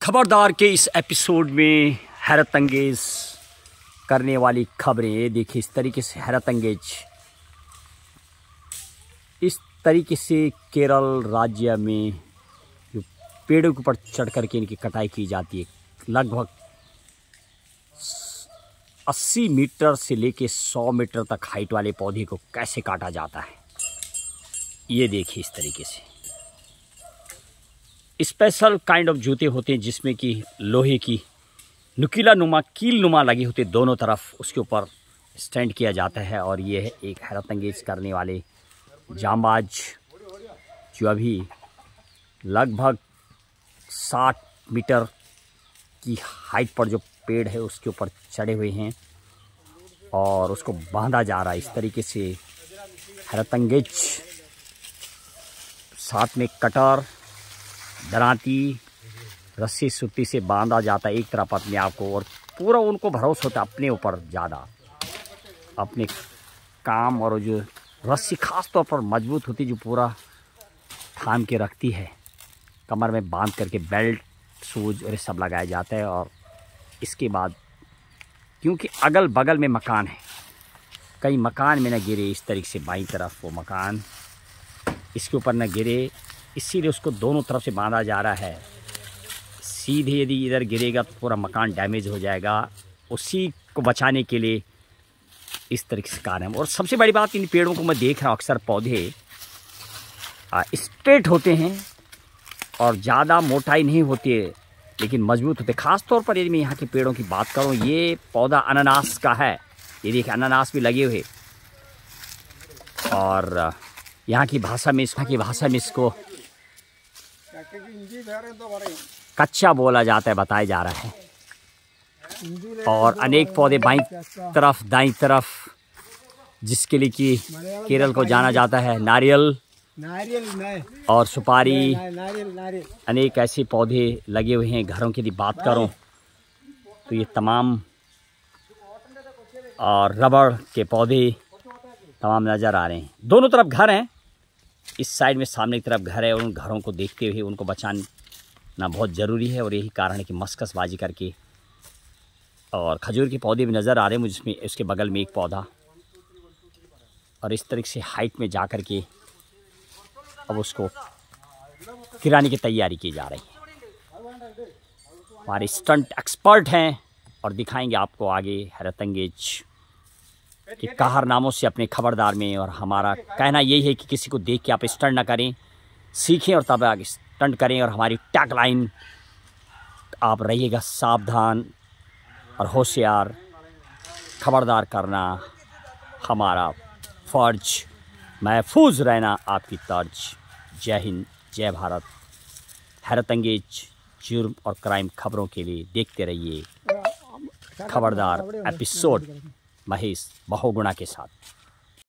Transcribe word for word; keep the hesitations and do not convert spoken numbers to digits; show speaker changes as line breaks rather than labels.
खबरदार के इस एपिसोड में हैरत अंगेज करने वाली खबरें। ये देखिए इस तरीके से हैरत अंगेज, इस तरीके से केरल राज्य में जो पेड़ों के ऊपर चढ़ करके इनकी कटाई की जाती है, लगभग अस्सी मीटर से लेके सौ मीटर तक हाइट वाले पौधे को कैसे काटा जाता है, ये देखिए इस तरीके से। स्पेशल काइंड ऑफ जूते होते हैं जिसमें कि लोहे की नुकीला नुमा कील नुमा लगी होती है दोनों तरफ, उसके ऊपर स्टैंड किया जाता है। और ये है एक हैरत अंगेज करने वाले जांबाज जो अभी लगभग साठ मीटर की हाइट पर जो पेड़ है उसके ऊपर चढ़े हुए हैं और उसको बांधा जा रहा है इस तरीके से। हैरत अंगेज साथ में कटर, दरांती, रस्सी सुत्ती से बांधा जाता है एक तरफ अपने आप को, और पूरा उनको भरोसा होता है अपने ऊपर ज़्यादा, अपने काम। और जो रस्सी खास तौर पर मजबूत होती है जो पूरा थाम के रखती है, कमर में बांध करके बेल्ट, शूज और ये सब लगाया जाता है। और इसके बाद क्योंकि अगल बगल में मकान है, कई मकान में न गिरे इस तरीके से, बाईं तरफ वो मकान इसके ऊपर न गिरे, इसीलिए उसको दोनों तरफ से बांधा जा रहा है। सीधे यदि इधर गिरेगा तो पूरा मकान डैमेज हो जाएगा, उसी को बचाने के लिए इस तरीके से कार्य है। और सबसे बड़ी बात, इन पेड़ों को मैं देख रहा हूँ अक्सर पौधे स्ट्रेट होते हैं और ज़्यादा मोटाई नहीं होती है लेकिन मजबूत होते। खास तौर पर यदि मैं यहाँ के पेड़ों की बात करूँ, ये पौधा अनानास का है, ये देखिए अनानास भी लगे हुए। और यहाँ की भाषा में इसका की भाषा में इसको कच्चा बोला जाता है, बताया जा रहा है। और अनेक पौधे बाईं तरफ दाईं तरफ, जिसके लिए कि केरल को जाना जाता है, नारियल और सुपारी, अनेक ऐसे पौधे लगे हुए हैं। घरों की यदि बात करूं तो ये तमाम और रबड़ के पौधे तमाम नज़र आ रहे हैं। दोनों तरफ घर हैं, इस साइड में सामने की तरफ घर है, और उन घरों को देखते हुए उनको बचाना बहुत ज़रूरी है। और यही कारण है कि मस्कसबाजी करके, और खजूर के पौधे भी नज़र आ रहे हैं मुझे इसमें, उसके बगल में एक पौधा, और इस तरीके से हाइट में जा कर के अब उसको गिराने की तैयारी की जा रही है। हमारे स्टंट एक्सपर्ट हैं और दिखाएंगे आपको आगे हैरत अंगेज के कारनामों से अपने खबरदार में। और हमारा कहना यही है कि किसी को देख के आप स्टंट ना करें, सीखें और तब आगे स्टंट करें। और हमारी टैगलाइन, आप रहिएगा सावधान और होशियार, खबरदार करना हमारा फर्ज, महफूज रहना आपकी तर्ज। जय हिंद, जय भारत। हैरत अंगेज जुर्म और क्राइम खबरों के लिए देखते रहिए खबरदार एपिसोड महेश बहुगुणा के साथ।